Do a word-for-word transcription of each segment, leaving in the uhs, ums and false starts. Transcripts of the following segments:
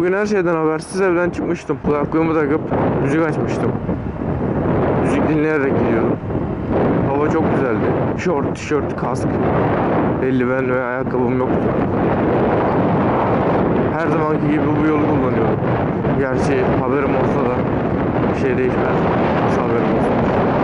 O gün her şeyden habersiz evden çıkmıştım. Kulaklığımı takıp müzik açmıştım. Müzik dinleyerek gidiyordum. Hava çok güzeldi. Şort, tişört, kask, eldiven ve ayakkabım yoktu. Her zamanki gibi bu yolu kullanıyordum. Gerçi haberim olsa da bir şey değişmez. Nasıl haberim olsa.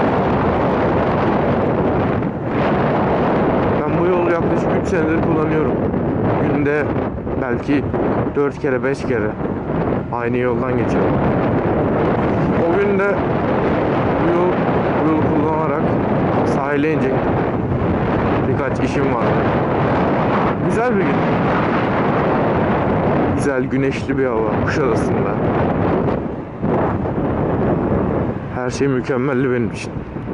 Ben bu yolu yaklaşık üç senedir kullanıyorum. Günde belki dört kere beş kere aynı yoldan geçiyorum. O gün de bu yol, bu yolu kullanarak sahile inecektim. Birkaç işim vardı. Güzel bir gün. Güzel güneşli bir hava Kuşadası'nda. Her şey mükemmeldi benim için.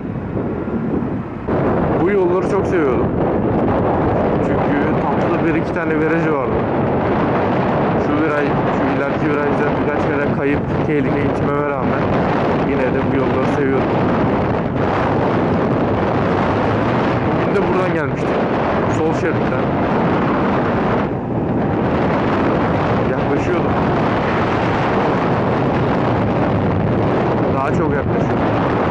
Bu yolları çok seviyordum. Çünkü tatlı bir iki tane virajı vardı. Şu viraj, şu ileriki virajda birkaç kere kayıp tehlikeye gitmeme rağmen yine de bu yolları seviyordum. Bugün de buradan gelmiştim. Sol şeritten. Yaklaşıyordum. Daha çok yaklaşıyordum.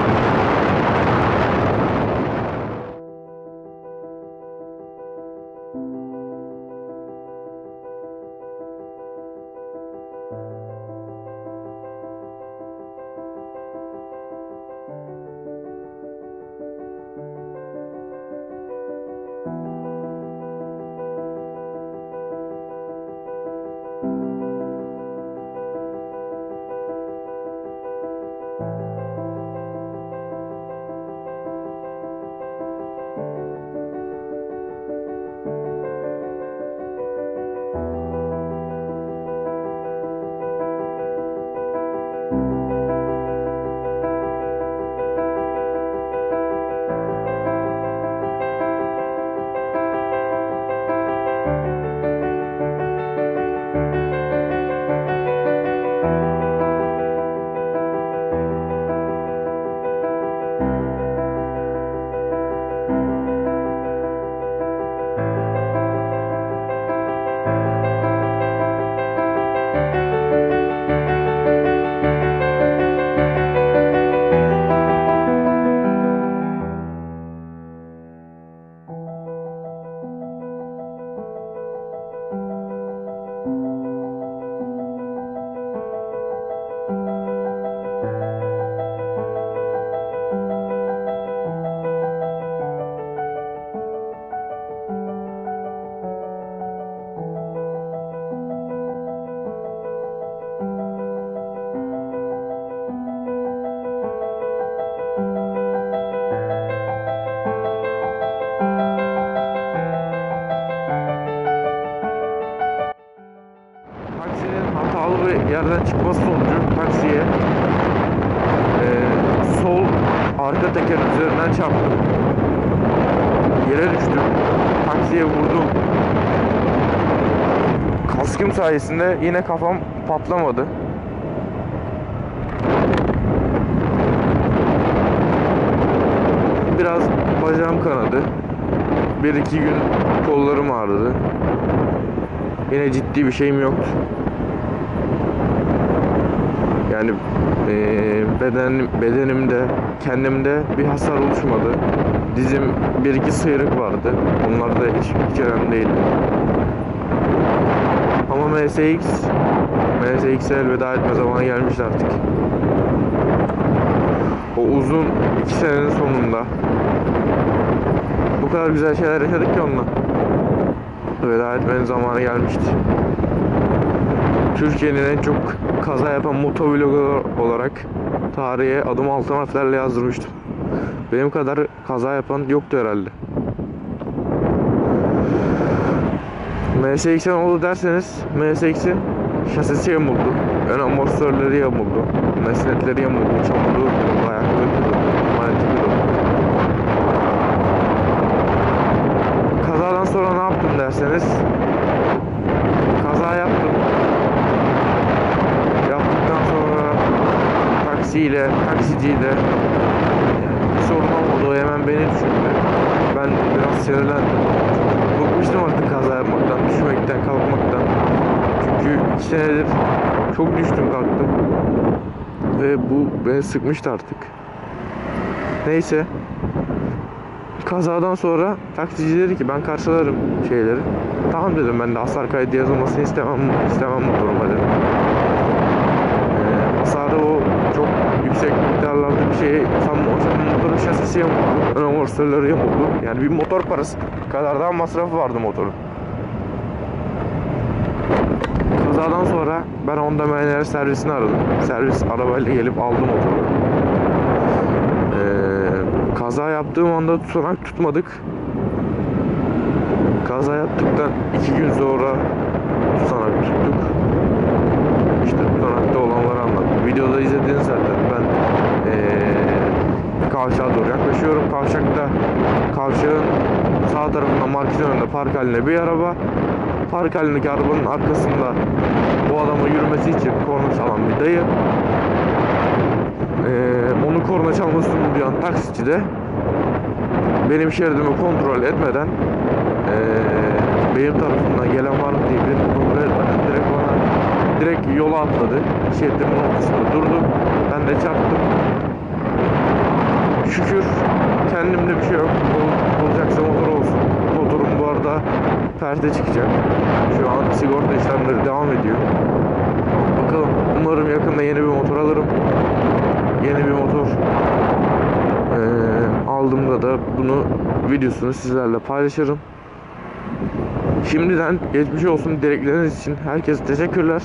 Yerden çıkması sonucu taksiye e, sol arka tekerin üzerinden çarptım. Yere düştüm. Taksiye vurdum. Kaskım sayesinde yine kafam patlamadı. Biraz bacağım kanadı. Bir iki gün kollarım ağrıdı. Yine ciddi bir şeyim yoktu. Yani e, beden, bedenimde, kendimde bir hasar oluşmadı. Dizim bir iki sıyrık vardı. Onlar da hiç, hiç önemli değildi. Ama M S X, M S X'e elveda etme zamanı gelmişti artık. O uzun iki senenin sonunda bu kadar güzel şeyler yaşadık ki onunla. Veda etmenin zamanı gelmişti. Türkiye'nin en çok kaza yapan motovlogger olarak tarihe adım altın harflerle yazdırmıştım. Benim kadar kaza yapan yoktu herhalde. M S X'e ne oldu derseniz, M S X'in şasisi yamuldu, ön amortisörleri yamuldu, mesnetleri yamuldu, çamurlu, ayakları kırıldı, maneti kırıldı. Kazadan sonra ne yaptım derseniz, kaza yaptım. Yaptıktan sonra taksiyle, taksiciyle bir sorun olmadı. O hemen beni düşündü. Ben biraz sinirlendim. Bıkmıştım artık kaza yapmaktan, düşmekten, kalkmaktan. Çünkü iki senedir çok düştüm kalktım. Ve bu beni sıkmıştı artık. Neyse. Kazadan sonra taksici dedi ki ben karşılarım şeyleri. Tamam dedim, ben de hasar kaydı yazılmasını istemem, istemem motoruma dedim. Ee, hasarı o çok yüksek miktarlarda bir şey sanma, motorun şasisi yamuldu, ön amortisörleri yamuldu. Yani bir motor parası kadar daha masrafı vardı motorun. Kazadan sonra ben Honda M N R servisini aradım. Servis arabayla gelip aldı motoru. Ee, kaza yaptığım anda tutanak tutmadık. Kaza yaptıktan iki gün sonra tutanak tuttuk. İşte tutanakta olanları anlattım. Videoda izlediğiniz zaten ben ee, kavşağa doğru yaklaşıyorum. Kavşakta kavşağın sağ tarafında marketin önünde park halinde bir araba. Park halindeki arabanın arkasında bu adama yürümesi için korna çalan bir dayı. Ee, onu korna çalmasını duyan taksici de benim şeridimi kontrol etmeden ee, benim tarafımdan gelen var mı diye beni kontrol etmeden direkt bana direkt yola atladı. Şeridimin ortasında durdu. Ben de çarptım. Şükür kendimde bir şey yok. Ol, olacaksa motor olsun. Motorum bu arada perde çıkacak. Şu an sigorta işlemleri devam ediyor. Bakalım, umarım yakında yeni bir motor alırım. Yeni bir motor ee, aldığımda da bunu videosunu sizlerle paylaşırım. Şimdiden geçmiş olsun dilekleriniz için herkese teşekkürler.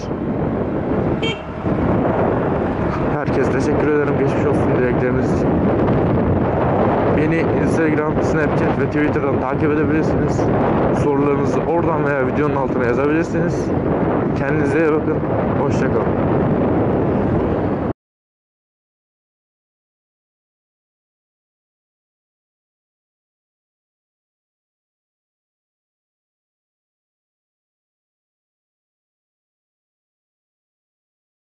Herkese teşekkür ederim geçmiş olsun dilekleriniz için. Beni Instagram, Snapchat ve Twitter'dan takip edebilirsiniz. Sorularınızı oradan veya videonun altına yazabilirsiniz. Kendinize iyi bakın. Hoşça kalın.